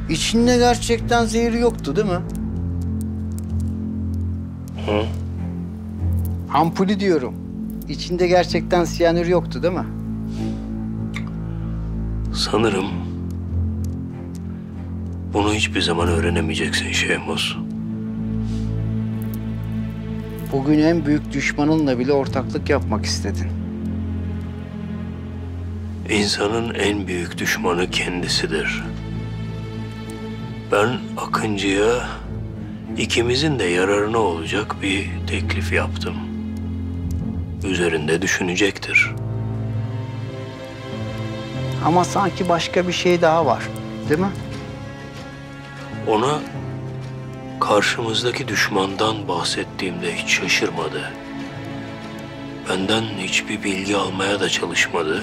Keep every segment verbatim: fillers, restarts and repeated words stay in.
İçinde gerçekten zehri yoktu değil mi? Hı? Ampulü diyorum. İçinde gerçekten siyanür yoktu değil mi? Sanırım bunu hiçbir zaman öğrenemeyeceksin Şehmuz. Bugün en büyük düşmanınla bile ortaklık yapmak istedin. İnsanın en büyük düşmanı kendisidir. Ben Akıncı'ya ikimizin de yararına olacak bir teklif yaptım. Üzerinde düşünecektir. Ama sanki başka bir şey daha var, değil mi? Ona karşımızdaki düşmandan bahsettiğimde hiç şaşırmadı. Benden hiçbir bilgi almaya da çalışmadı.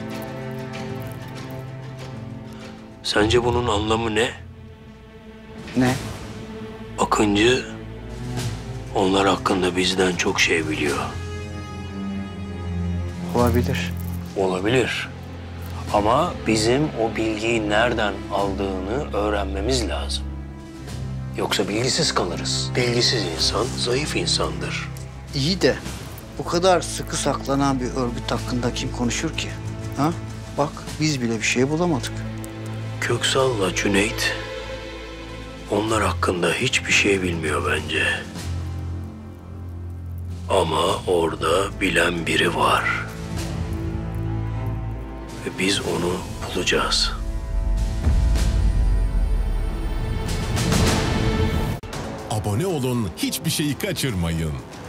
Sence bunun anlamı ne? Ne? Akıncı onlar hakkında bizden çok şey biliyor. Olabilir. Olabilir. Ama bizim o bilgiyi nereden aldığını öğrenmemiz lazım. Yoksa bilgisiz kalırız. Bilgisiz insan zayıf insandır. İyi de bu kadar sıkı saklanan bir örgüt hakkında kim konuşur ki? Ha? Bak biz bile bir şey bulamadık. Köksal'la Cüneyt onlar hakkında hiçbir şey bilmiyor bence. Ama orada bilen biri var. Ve biz onu bulacağız. Abone olun, hiçbir şeyi kaçırmayın.